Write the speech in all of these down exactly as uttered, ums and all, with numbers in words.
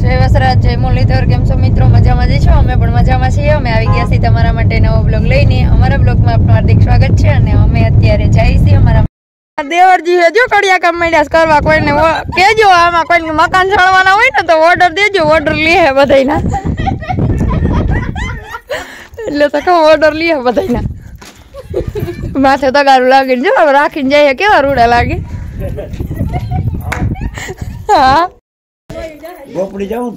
જય વસરાજ, જય મુરલીધર. કેમ છો મિત્રો? મજામાં જ છો? અમે પણ મજામાં છીએ. અમે આવી ગયા છીએ તમારા માટે નવો બ્લોગ લઈને. અમારા બ્લોગમાં આપનું હાર્દિક સ્વાગત છે અને અમે અત્યારે જઈએ છીએ અમારા દેવરજી હે જો કડિયા કામ માંડ્યા કરવા. કોઈને કેજો આમાં કોઈને મકાન ચડવાના હોય ને તો ઓર્ડર દેજો. ઓર્ડર લે હે બધાયના એટલે તો કહો ઓર્ડર લે હે બધાયના. માથે તગારું લાગીને જો રાખીને જાય કેવા રૂડા લાગે. હા ગોપડી જાઉં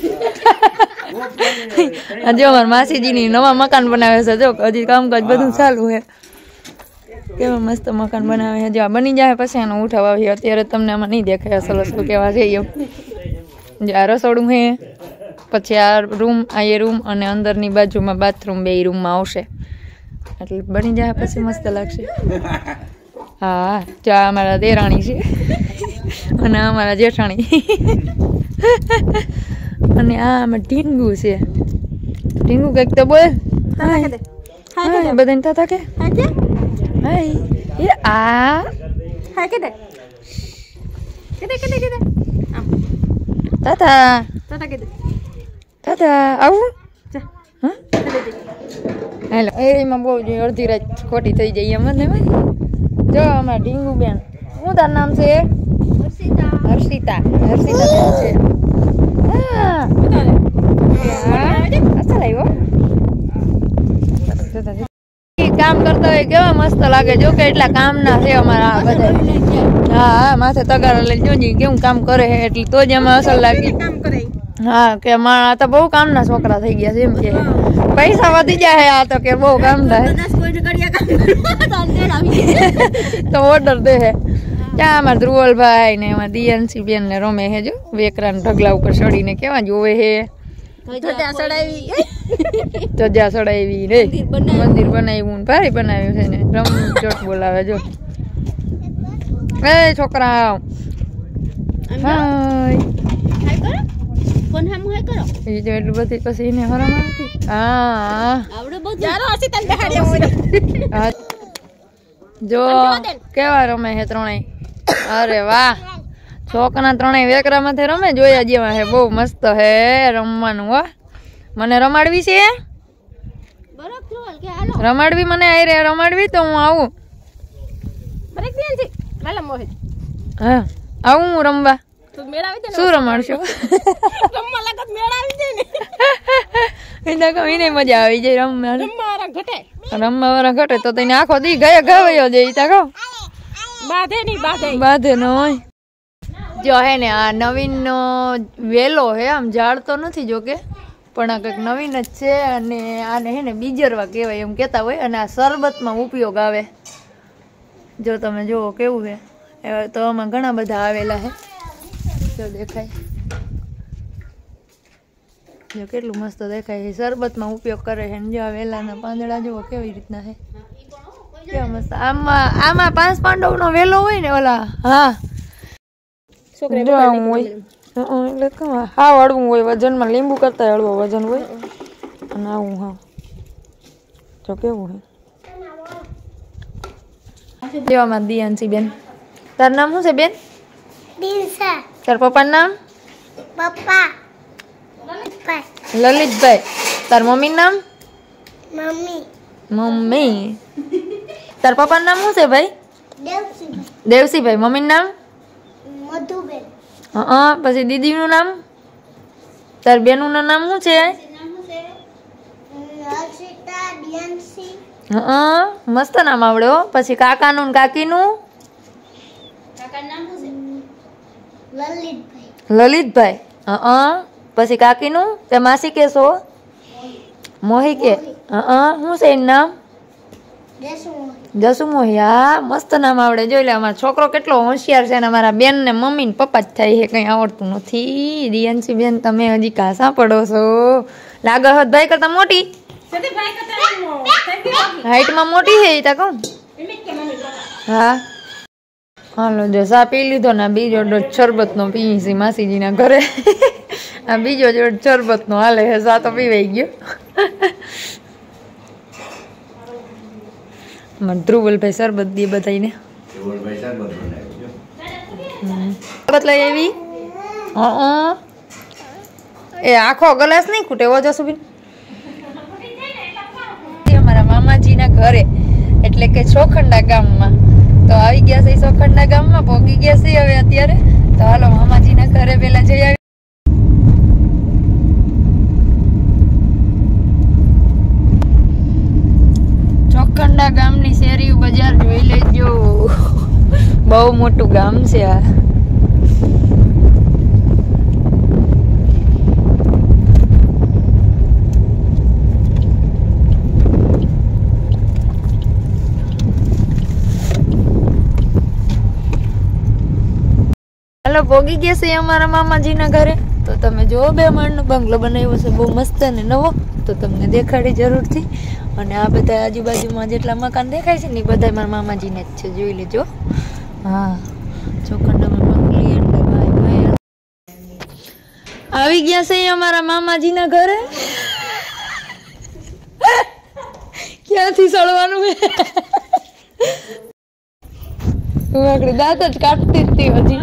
જો અમારા માસીજી ની નવા મકાન બનાવે છે. જો હજી કામકાજ બધું ચાલુ છે. કેવા મસ્ત મકાન બનાવે છે. જો બની જાય પછી એનો ઉઠાવ આવી. અત્યારે તમને આમાં નહીં દેખાય અસલ અસલ કેવા છે એમ. જો આ રસોડું છે, પછી આ રૂમ, આ એ રૂમ અને અંદરની બાજુમાં બાથરૂમ, બે રૂમમાં આવશે એટલે બની જાય પછી મસ્ત લાગશે. હા જો આ અમારા દેરાણી છે અને અમારા જેઠાણી અને આ આમાં ઢીંગુ છે. ઢીંગુ કઈક તો બોલ બધાને થતા કે આ તાતા તાતા આવું હેલો એમાં બહુ જોઈએ અડધી રાત ખોટી થઈ જાય એમ ને. જો અમારા ઢીંગુ બેન, શું તાર નામ છે? હર્ષિતા. હર્ષિતા હર્ષિતા બેન છે. હા અસલ આવ્યો. કામ કરતા હોય કેવા મસ્ત લાગે. જો કે એટલા કામ ના છે અમારા બધા. હા માથે તગારા લઈ જોજી કેવું કામ કરે છે એટલે તો જ એમાં અસલ લાગી. હા કે મારા તો બહુ કામના છોકરા થઈ ગયા છે એમ કે પૈસા વધી જાય. આ તો કે બહુ કામ થાય તો ઓર્ડર દે હે. ત્યાં અમારા ધ્રુવલભાઈ ને એમાં દિયાંશી બેન ને રમે હે. જો વેકરા ઢગલા ઉપર ચડીને કેવા જોવે હે. ધજા ચડાવી રે મંદિર બનાવ્યું ભારી બનાવ્યું છે ને રમ ચોટ બોલાવે. જો એ છોકરા એટલું બધી પછી એને હરામ આવતી. હા જો કેવા રમે હે ત્રણેય. અરે વાહ છોકરા ત્રણેય વેકરા માંથી રમે જોયા જેવા હે. બહુ મસ્ત હે રમવાનું. હો મને રમાડવી છે. રમાડવી મને આઈ રે રમાડવી તો હું આવું. હા આવું હું રમવા. શું રમાડશો? એને મજા આવી જાય રમવા. રમવા વાળા ઘટે તો તેને આખો દી ગયા ગાવયો જાય. તા કહો બાધે નો હોય. જો હે ને આ નવીન નો વેલો હે. આમ ઝાડ તો નથી જોકે પણ આ કંઈક નવીન જ છે અને આને હે ને બીજરવા કહેવાય એમ કહેતા હોય. અને આ શરબતમાં ઉપયોગ આવે. જો તમે જુઓ કેવું છે. એવા તો આમાં ઘણા બધા આવેલા છે. જો દેખાય જો કેટલું મસ્ત દેખાય છે. શરબતમાં ઉપયોગ કરે છે. જો વેલાના પાંદડા જુઓ કેવી રીતના છે. કેવા મસ્ત. આમાં આમાં પાંચ પાંડવ નો વેલો હોય ને ઓલા. હા હા હળવું હોય વજનમાં. લીંબુ કરતા હળવો વજન હોય અને આવું. હા જો કેવું છે. દેવામાં દિયાંશી બેન. તાર નામ શું છે બેન? તાર પપ્પાનું નામ? પપ્પા લલિતભાઈ. તાર મમ્મીનું નામ? મમ્મી. મમ્મી. તાર પપ્પાનું નામ શું છે ભાઈ? દેવસીભાઈ. દેવસીભાઈ. મમ્મીનું નામ? મધુબેન. હા પછી દીદીનું નામ? તાર બેનનું નામ શું છે? હા મસ્ત નામ આવડે હો. પછી કાકાનું ને કાકીનું? લલિતભાઈ. હા પછી કાકીનું? તે માસી કેશો? મોહી કે. હા શું છે એનું નામ? જસુ મોહી. હા મસ્ત નામ આવડે. જોઈ લે અમારો છોકરો કેટલો હોશિયાર છે. ને અમારા બેન ને મમ્મી ને પપ્પા જ થાય છે. કઈ આવડતું નથી. દિયાંશી બેન તમે હજી કાસા પડો છો. લાગે હત ભાઈ કરતા મોટી. હાઈટમાં મોટી છે તા કહું. હા હાલો જો સા પી લીધો ને બીજો ડોઝ શરબત નો પી છે માસીજી ના ઘરે. આ બીજો ડોઝ શરબત નો હાલે છે. સા તો પીવાઈ ગયો. ધ્રુવલભાઈ શરબત દે બધાને. શરબત લઈ આવી. હા એ આખો ગ્લાસ નહીં ખૂટે એવો જસુબીન અમારા મામાજીના ઘરે એટલે કે ચોખંડા ગામમાં તો આવી ગયા છે ચોખંડા ગામમાં પહોંચી ગયા છે હવે અત્યારે તો હાલો મામાજીના ઘરે પેલા જઈ આવી ચોખંડા ગામની શેરી બજાર જોઈ લેજો બહુ મોટું ગામ છે આ પોગી ગયા છે અમારા મામાજીના ઘરે તો તમે જો બે માળનો બંગલો બનાવ્યો છે બહુ મસ્ત અને નવો તો તમને દેખાડી જરૂરથી અને આ બધા આજુબાજુમાં જેટલા મકાન દેખાય છે ને એ બધા મારા મામાજીને જ છે જોઈ લેજો હા ચોખંડામાં બંગલી એટલે ભાઈ ભાઈ આવી ગયા છે અમારા મામાજીના ઘરે ક્યાંથી સળવાનું હું આગળ દાંત જ કાઢતી હતી હજી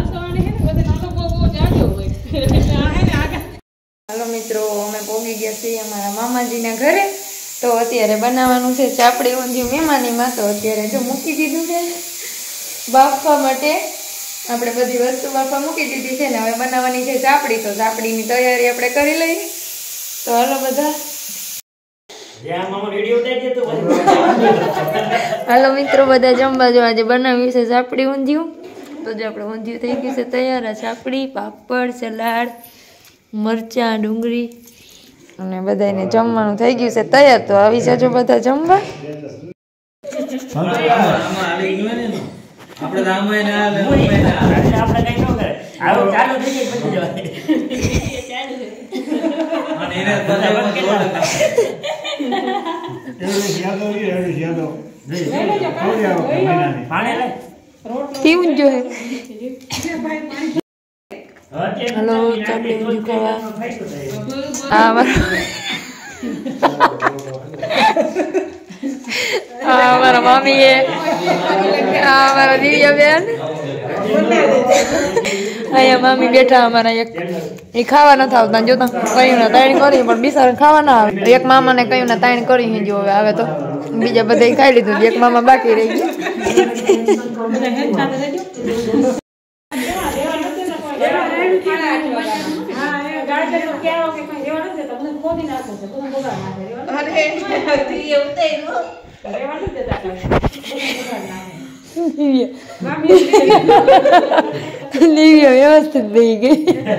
હાલો મિત્રો અમે પહોંચી ગયા છીએ અમારા મામાજીના ઘરે તો અત્યારે બનાવવાનું છે ચાપડી ઊંધિયું મહેમાનીમાં તો અત્યારે જો મૂકી દીધું છે બાફવા માટે આપણે બધી વસ્તુ બાફવા મૂકી દીધી છે ને હવે બનાવવાની છે ચાપડી તો ચાપડીની તૈયારી આપણે કરી લઈએ તો હાલો બધા હાલો મિત્રો બધા જમવા જો આજે બનાવ્યું છે ચાપડી ઊંધિયું તો જો આપણે ઊંધિયું થઈ ગયું છે તૈયાર ચાપડી પાપડ સલાડ મરચાં ડુંગળી અને બધાને જમવાનું થઈ ગયું છે તૈયાર તો આવી જજો બધા જમવા કેવું જોઈએ हेलो चापड़ी ऊंधिયું खावा आ हमारा मामी है आ हमारा दिव्या बेन अहिया मामी बैठा हमारा एक એ ખાવા ન આવતા જોતા કયું ના તાણી કરી પણ બિચારા ખાવા ના આવે એક મામા ને કયું ના તાણી કરી જો હવે આવે તો બીજા બધા ખાઈ લીધું એક મામા બાકી રહી ગયા વ્યવસ્થિત થઈ ગઈ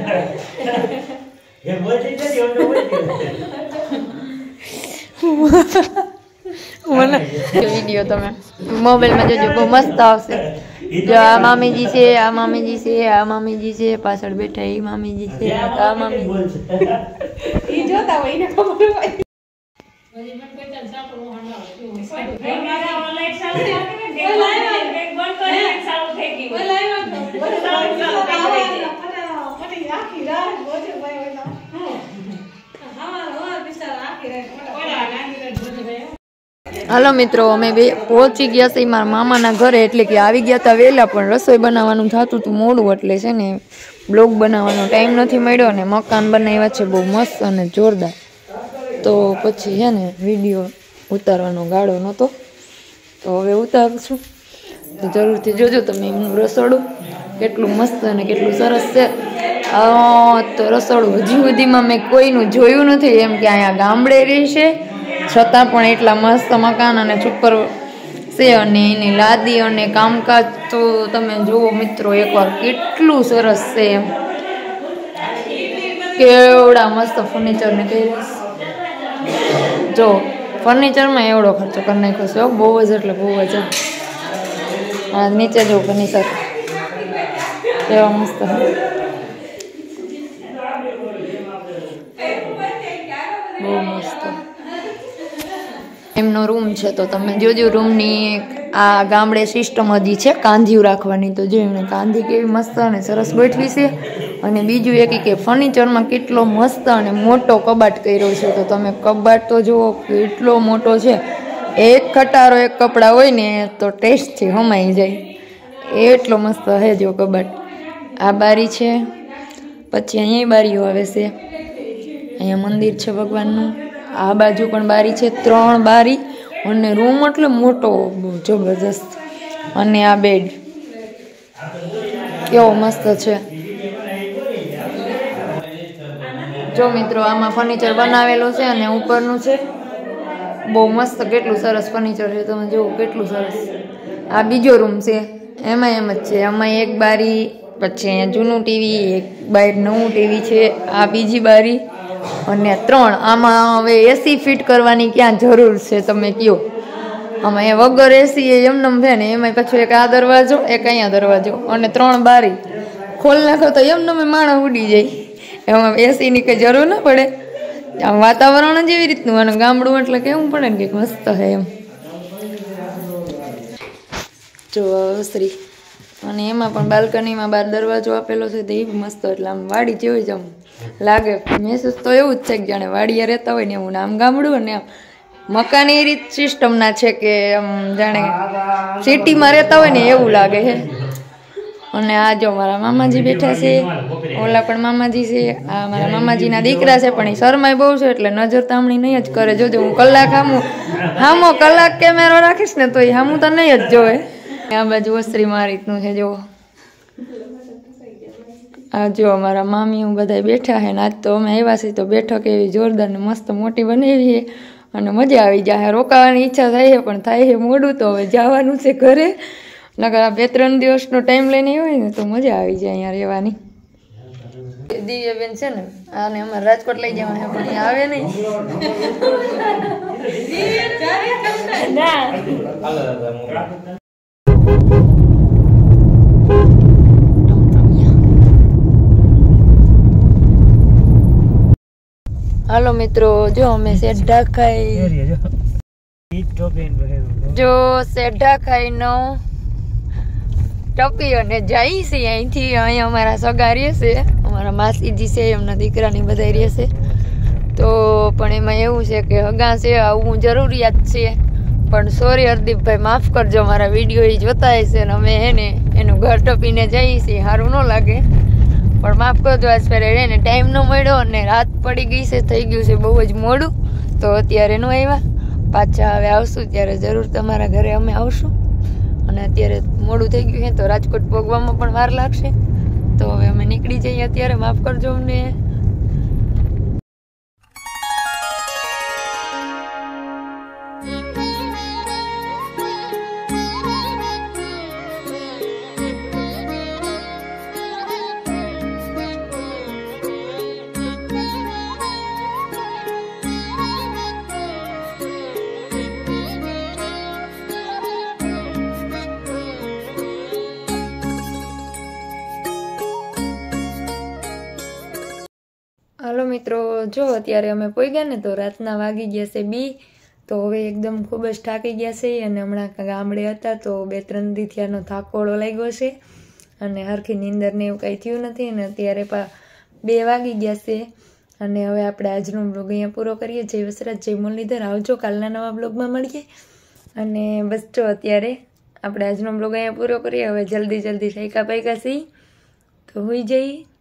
વિડીયો તમે મોબાઈલમાં જોજો બહુ મસ્ત આવશે જો આ મામીજી છે આ મામીજી છે આ મામીજી છે પાછળ બેઠા એ મામીજી છે આ મામીજી ઈ જોતા હોય એને ખબર હોય વજી મન કોઈ ચાલ સાપો હંડા હોય મારા લાઈટ ચાલુ થઈ ગઈ એક બંધ કરી એક ચાલુ થઈ ગઈ બોલાવ્યો પટી આખી રાત બોજે ભાઈ હોય હા હા બિચારા આખી રાત ઓલા નાની રાત બોજે ભાઈ હાલો મિત્રો અમે બે પહોંચી ગયા છે મારા મામાના ઘરે એટલે કે આવી ગયા હતા વહેલા પણ રસોઈ બનાવવાનું થતું હતું મોડું એટલે છે ને બ્લોગ બનાવવાનો ટાઈમ નથી મળ્યો અને મકાન બનાવ્યા છે બહુ મસ્ત અને જોરદાર તો પછી છે ને વિડીયો ઉતારવાનો ગાળો નહોતો તો હવે ઉતારું છું તો જરૂરથી જોજો તમે એમનું રસોડું કેટલું મસ્ત અને કેટલું સરસ છે તો રસોડું હજી સુધીમાં મેં કોઈનું જોયું નથી એમ કે અહીંયા ગામડે રહેશે છતાં પણ એટલા મસ્ત મકાન અને છુપર છે અને એની લાદી અને કામકાજ તો તમે જુઓ મિત્રો એકવાર કેટલું સરસ છે એમ કેવડા મસ્ત ફર્નિચરને કહી જો ફર્નિચરમાં એવડો ખર્ચો કરી નાખ્યો છે બહુ જ એટલે બહુ જ હા નીચે જો ફર્નિચર કેવા મસ્ત બહુ મસ્ત એમનો રૂમ છે તો તમે જોજો રૂમની આ ગામડે સિસ્ટમ હજી છે કાંધીયું રાખવાની તો જો એમને કાંધી કેવી મસ્ત અને સરસ ગોઠવી છે અને બીજું એક કે ફર્નિચરમાં કેટલો મસ્ત અને મોટો કબાટ કર્યો છે તો તમે કબાટ તો જુઓ કેટલો મોટો છે એક ખટારો એક કપડાં હોય ને તો ટેસ્ટથી હમાઈ જાય એટલો મસ્ત હે જો કબાટ આ બારી છે પછી અહીંયા બારીઓ આવે છે અહીંયા મંદિર છે ભગવાનનું. આ બાજુ પણ બારી છે, ત્રણ બારી, અને રૂમ એટલે મોટો જબરજસ્ત. અને આ બેડ કેવો મસ્ત છે. જો મિત્રો આમાં ફર્નિચર બનાવેલું છે અને ઉપરનું છે. બહુ મસ્ત, કેટલું સરસ ફર્નિચર છે, તમે જુઓ કેટલું સરસ. આ બીજો રૂમ છે, એમાં એમ જ છે. આમાં એક બારી, પછી અહીંયા જૂનું ટીવી, એક બાર નવું ટીવી છે, આ બીજી બારી, અને ત્રણ. આમાં હવે એસી ફિટ કરવાની ક્યાં જરૂર છે તમે કયો? આમાં એ વગર એસી એ એમનેમ છે ને, એમાં પાછું એક આ દરવાજો, એક અહીંયા દરવાજો, અને ત્રણ બારી ખોલ નાખો તો એમનેમ માણસ ઉડી જાય. એમાં એસીની કંઈ જરૂર ના પડે. આમ વાતાવરણ જ એવી રીતનું, અને ગામડું એટલે કેવું પડે ને કંઈક મસ્ત છે એમ. જો શ્રી, અને એમાં પણ બાલ્કનીમાં બાર દરવાજો આપેલો છે, તો એ મસ્ત. એટલે આમ વાડી જેવું જ આમ લાગે. મહેસૂસ તો એવું જ છે કે જાણે વાડીએ રહેતા હોય ને એવું. આમ ગામડું અને આમ મકાન એ રીત સિસ્ટમના છે કે આમ જાણે સિટીમાં રહેતા હોય ને એવું લાગે છે. અને આ જો મારા મામાજી બેઠા છે, ઓલા પણ મામાજી છે. આ મારા મામાજીના દીકરા છે, પણ એ શરમાય બહુ છે એટલે નજર તામણી નહીં જ કરે. જોજો હું કલાક હામું હામો કલાક કેમેરો રાખીશ ને તો એ હામું તો નહીં જ જોવે. આ બાજુ ઓસરી માં રીતનું છે જો. આ જો અમારા મામી હું બધા બેઠા છે ને આજ તો અમે આવ્યા છીએ તો બેઠક એવી જોરદાર ને મસ્ત મોટી બનાવી છે અને મજા આવી જાય. રોકાવાની ઈચ્છા થાય છે પણ થાય છે મોડું, તો હવે જવાનું છે ઘરે. નકર આ બે ત્રણ દિવસનો ટાઈમ લઈને હોય ને તો મજા આવી જાય અહીંયા રહેવાની. દિવ્યાબેન છે ને, આને અમારે રાજકોટ લઈ જવા છે પણ આવે નહીં. હાલો મિત્રો, જો અમે સેઢા ખાઈ જો સેઢા ખાઈ નો ટપી અને જાય છે અહીંથી. અહીંયા અમારા સગા રહે છે, અમારા માસીજી છે, એમના દીકરાની બધા રહે છે. તો પણ એમાં એવું છે કે હગા છે, આવું જરૂરિયાત છે. પણ સોરી હરદીપભાઈ, માફ કરજો, મારા વિડીયો એ જોતા હશે ને અમે એને એનું ઘર ટપીને જઈએ છીએ, સારું ન લાગે. પણ માફ કરજો, આજ ફેરે એને ટાઈમ ન મળ્યો અને રાત પડી ગઈ છે, થઈ ગયું છે બહુ જ મોડું. તો અત્યારે ન આવ્યા, પાછા હવે આવશું ત્યારે જરૂર તમારા ઘરે અમે આવશું. અને અત્યારે મોડું થઈ ગયું છે તો રાજકોટ પહોંચવામાં પણ વાર લાગશે. તો હવે અમે નીકળી જઈએ અત્યારે, માફ કરજો અમને. હાલો મિત્રો, જો અત્યારે અમે પહોંચ્યા ને તો રાતના વાગી ગયા છે બી. તો હવે એકદમ ખૂબ જ થાકી ગયા છે અને હમણાં ગામડે હતા તો બે ત્રણ દી થયાનો થાકોડો લાગ્યો છે અને હરખી નીંદર ને એવું કંઈ થયું નથી. અને અત્યારે પા બે વાગી ગયા છે અને હવે આપણે આજનો બ્લોગ અહીંયા પૂરો કરીએ. જય વસરાજ, જય મુરલીધર. આવજો, કાલના નવા બ્લોગમાં મળીએ. અને બસ જો અત્યારે આપણે આજનો બ્લોગ અહીંયા પૂરો કરીએ. હવે જલ્દી જલ્દી સાયકા પાયકા સી તો હોઈ જઈએ.